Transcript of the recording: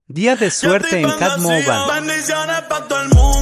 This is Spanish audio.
Día de Yo suerte estoy en Cat bendecido, Mobile. bendiciones para todo el mundo.